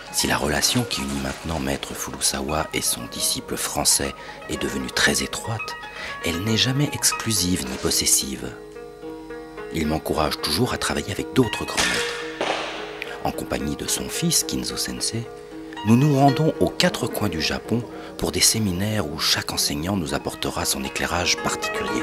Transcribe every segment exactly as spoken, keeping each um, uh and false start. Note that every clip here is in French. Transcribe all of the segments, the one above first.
Si la relation qui unit maintenant Maître Furusawa et son disciple français est devenue très étroite, elle n'est jamais exclusive ni possessive. Il m'encourage toujours à travailler avec d'autres grands maîtres. En compagnie de son fils, Kinzo Sensei, nous nous rendons aux quatre coins du Japon pour des séminaires où chaque enseignant nous apportera son éclairage particulier.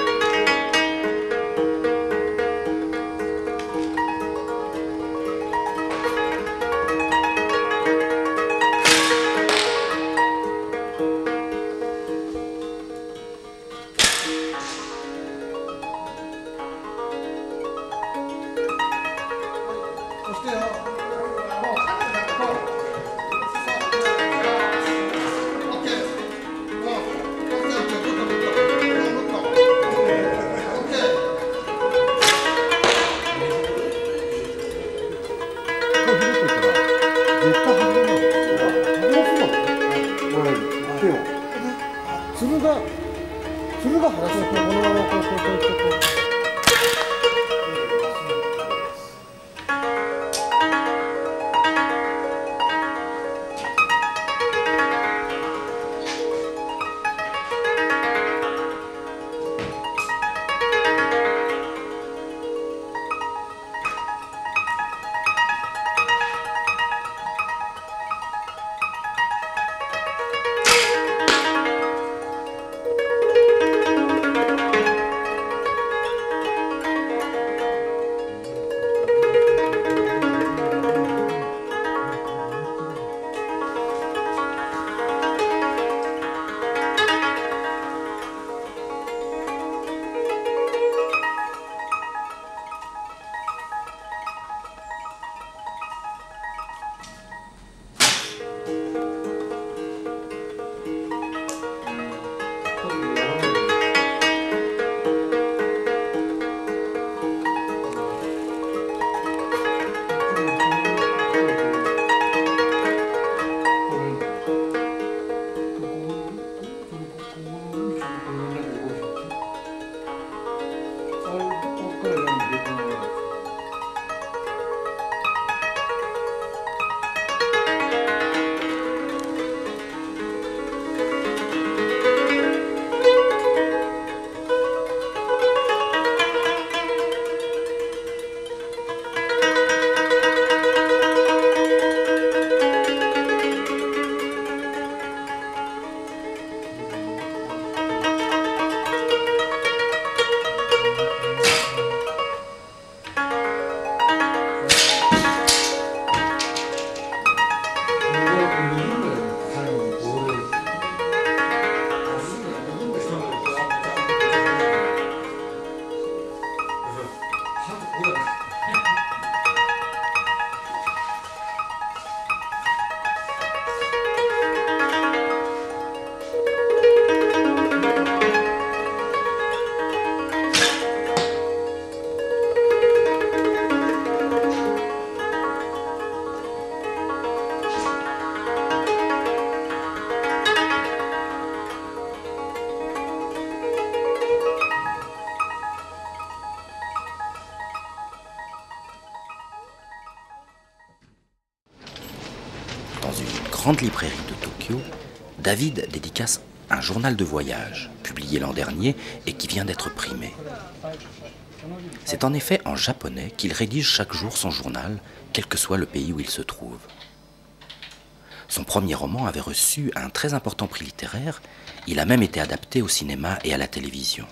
Dans une grande librairie de Tokyo, David dédicace un journal de voyage, publié l'an dernier et qui vient d'être primé. C'est en effet en japonais qu'il rédige chaque jour son journal, quel que soit le pays où il se trouve. Son premier roman avait reçu un très important prix littéraire, il a même été adapté au cinéma et à la télévision.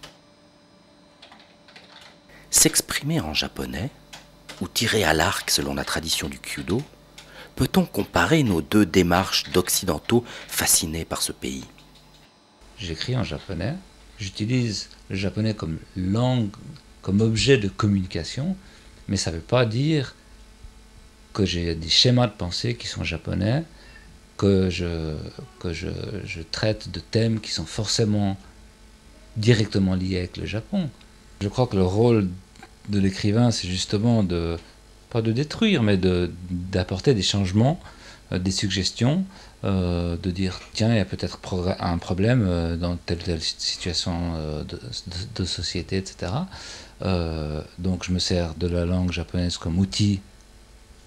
S'exprimer en japonais, ou tirer à l'arc selon la tradition du kyudo, peut-on comparer nos deux démarches d'occidentaux fascinés par ce pays? J'écris en japonais, j'utilise le japonais comme langue, comme objet de communication, mais ça ne veut pas dire que j'ai des schémas de pensée qui sont japonais, que je, que je, je traite de thèmes qui sont forcément directement liés avec le Japon. Je crois que le rôle de l'écrivain, c'est justement de, pas de détruire, mais de, d'apporter des changements, euh, des suggestions, euh, de dire, tiens, il y a peut-être un problème euh, dans telle ou telle situation euh, de, de, de société, et cetera. Euh, donc je me sers de la langue japonaise comme outil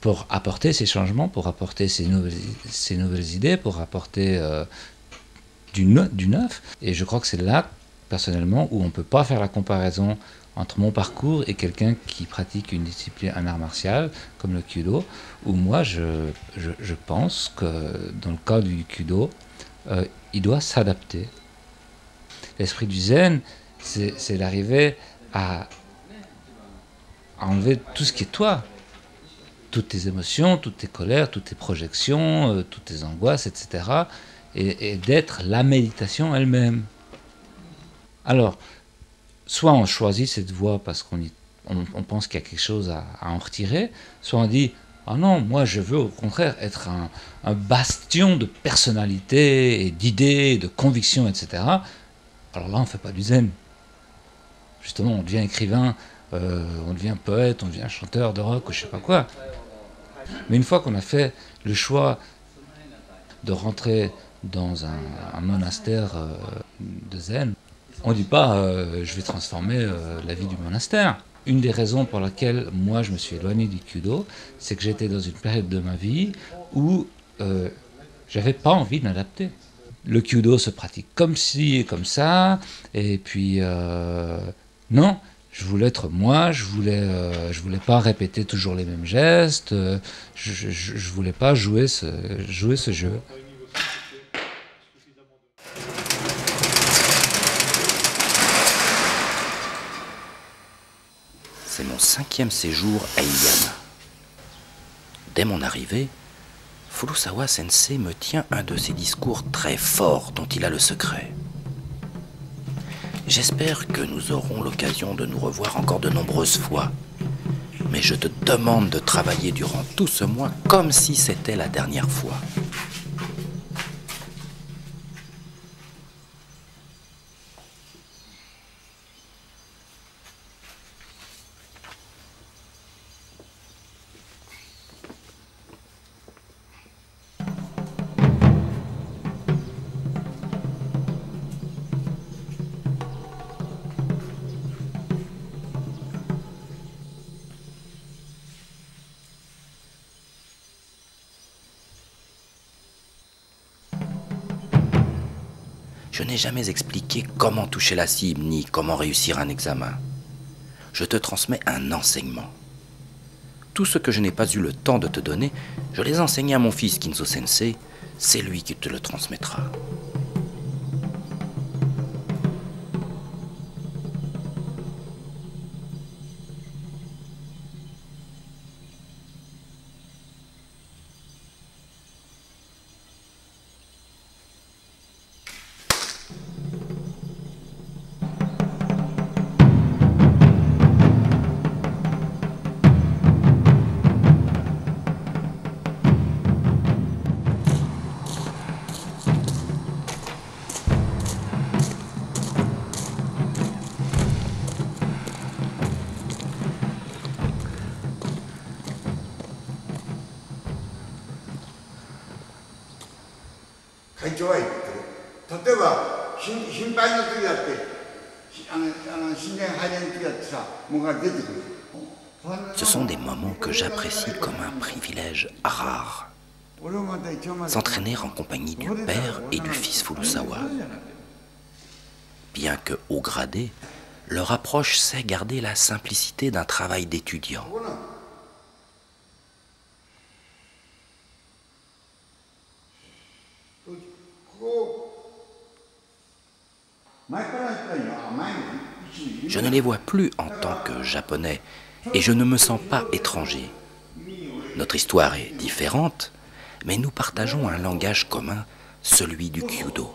pour apporter ces changements, pour apporter ces nouvelles, ces nouvelles idées, pour apporter euh, du, ne, du neuf. Et je crois que c'est là, personnellement, où on ne peut pas faire la comparaison entre mon parcours et quelqu'un qui pratique une discipline, un art martial, comme le Kyudo, où moi, je, je, je pense que dans le cas du Kyudo, euh, il doit s'adapter. L'esprit du zen, c'est d'arriver à, à enlever tout ce qui est toi. Toutes tes émotions, toutes tes colères, toutes tes projections, euh, toutes tes angoisses, et cetera. Et, et d'être la méditation elle-même. Alors, soit on choisit cette voie parce qu'on on, on pense qu'il y a quelque chose à, à en retirer, soit on dit « Ah non, moi je veux au contraire être un, un bastion de personnalité, et d'idées, de convictions, et cetera » Alors là, on ne fait pas du zen. Justement, on devient écrivain, euh, on devient poète, on devient chanteur de rock ou je ne sais pas quoi. Mais une fois qu'on a fait le choix de rentrer dans un, un monastère euh, de zen, on ne dit pas euh, je vais transformer euh, la vie du monastère. Une des raisons pour laquelle moi je me suis éloigné du Kyudo, c'est que j'étais dans une période de ma vie où euh, j'avais pas envie de m'adapter. Le Kyudo se pratique comme ci et comme ça, et puis euh, non. Je voulais être moi, je voulais, euh, je voulais pas répéter toujours les mêmes gestes, euh, je, je, je voulais pas jouer ce, jouer ce jeu. C'est mon cinquième séjour à Iyama. Dès mon arrivée, Furusawa Sensei me tient un de ses discours très forts dont il a le secret. J'espère que nous aurons l'occasion de nous revoir encore de nombreuses fois. Mais je te demande de travailler durant tout ce mois comme si c'était la dernière fois. Je n'ai jamais expliqué comment toucher la cible ni comment réussir un examen. Je te transmets un enseignement. Tout ce que je n'ai pas eu le temps de te donner, je les enseigne à mon fils Kinzo Sensei, c'est lui qui te le transmettra. Ce sont des moments que j'apprécie comme un privilège rare. S'entraîner en compagnie du père et du fils Furusawa. Bien que haut gradé, leur approche sait garder la simplicité d'un travail d'étudiant. Je ne les vois plus en tant que japonais et je ne me sens pas étranger. Notre histoire est différente, mais nous partageons un langage commun, celui du Kyudo.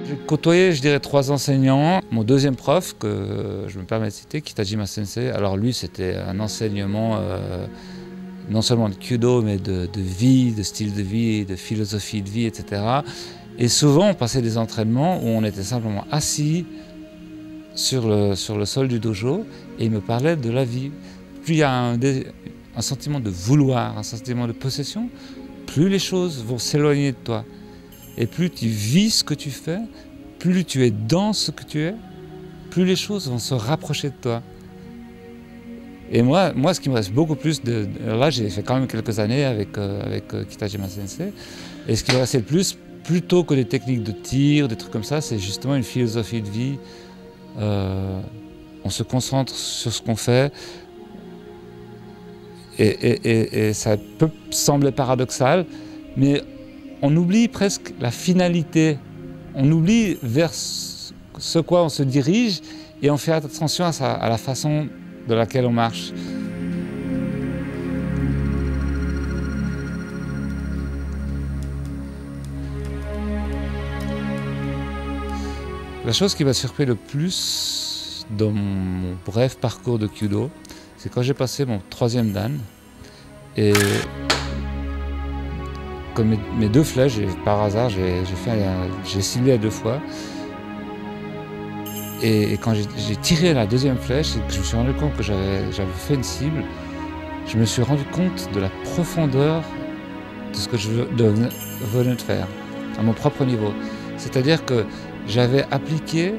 J'ai côtoyé, je dirais, trois enseignants. Mon deuxième prof, que je me permets de citer, Kitajima Sensei, alors lui, c'était un enseignement euh, non seulement de Kyudo, mais de, de vie, de style de vie, de philosophie de vie, et cetera. Et souvent, on passait des entraînements où on était simplement assis sur le, sur le sol du dojo et il me parlait de la vie. Plus il y a un, un sentiment de vouloir, un sentiment de possession, plus les choses vont s'éloigner de toi. Et plus tu vis ce que tu fais, plus tu es dans ce que tu es, plus les choses vont se rapprocher de toi. Et moi, moi ce qui me reste beaucoup plus de... Là, j'ai fait quand même quelques années avec, euh, avec euh, Kitajima Sensei. Et ce qui me restait le plus, plutôt que des techniques de tir, des trucs comme ça, c'est justement une philosophie de vie. Euh, on se concentre sur ce qu'on fait. Et, et, et, et ça peut sembler paradoxal, mais on oublie presque la finalité. On oublie vers ce quoi on se dirige et on fait attention à, ça, à la façon de laquelle on marche. La chose qui m'a surpris le plus dans mon bref parcours de Kyudo, c'est quand j'ai passé mon troisième dan. Et comme mes, mes deux flèches, par hasard, j'ai ciblé à deux fois. Et, et quand j'ai tiré la deuxième flèche et que je me suis rendu compte que j'avais fait une cible, je me suis rendu compte de la profondeur de ce que je de, venais de faire, à mon propre niveau. C'est-à-dire que j'avais appliqué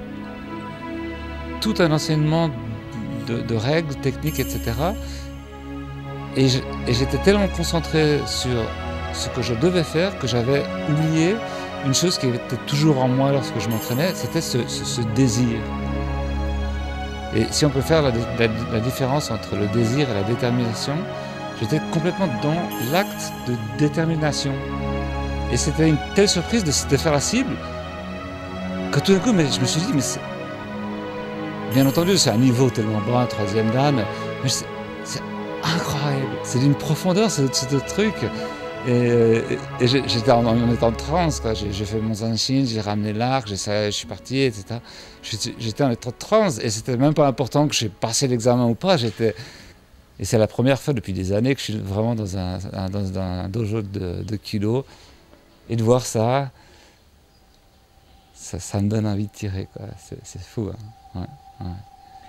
tout un enseignement de, de règles, techniques, et cetera. Et j'étais tellement concentré sur ce que je devais faire que j'avais oublié une chose qui était toujours en moi lorsque je m'entraînais, c'était ce, ce, ce désir. Et si on peut faire la, la, la différence entre le désir et la détermination, j'étais complètement dans l'acte de détermination. Et c'était une telle surprise de, de faire la cible que tout d'un coup, mais je me suis dit, mais c'est... Bien entendu, c'est un niveau tellement bas, un troisième dan, mais c'est incroyable. C'est d'une profondeur, ce, ce truc. Et, et, et j'étais en, en état de transe, j'ai fait mon zanshin, j'ai ramené l'arc, je suis parti, et cetera. J'étais en état de transe et c'était même pas important que j'ai passé l'examen ou pas. Et c'est la première fois depuis des années que je suis vraiment dans un, un, dans un dojo de, de Kyudo. Et de voir ça, ça, ça me donne envie de tirer, c'est fou. Hein. Ouais, ouais.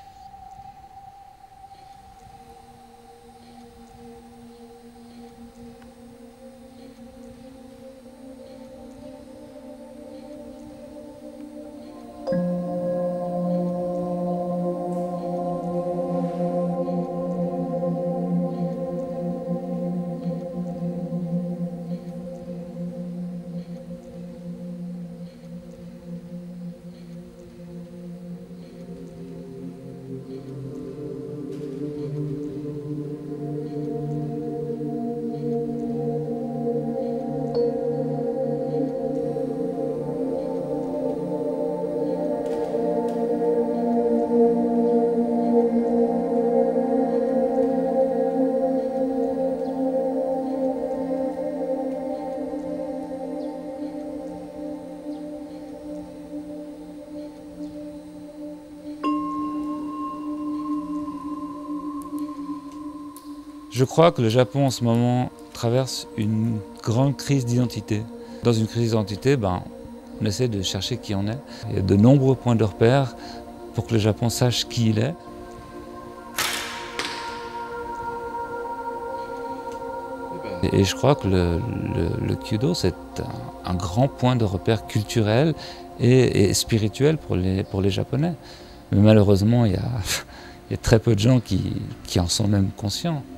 Je crois que le Japon en ce moment traverse une grande crise d'identité. Dans une crise d'identité, ben, on essaie de chercher qui on est. Il y a de nombreux points de repère pour que le Japon sache qui il est. Et je crois que le, le, le Kyudo, c'est un, un grand point de repère culturel et, et spirituel pour les, pour les Japonais. Mais malheureusement, il y a, il y a très peu de gens qui, qui en sont même conscients.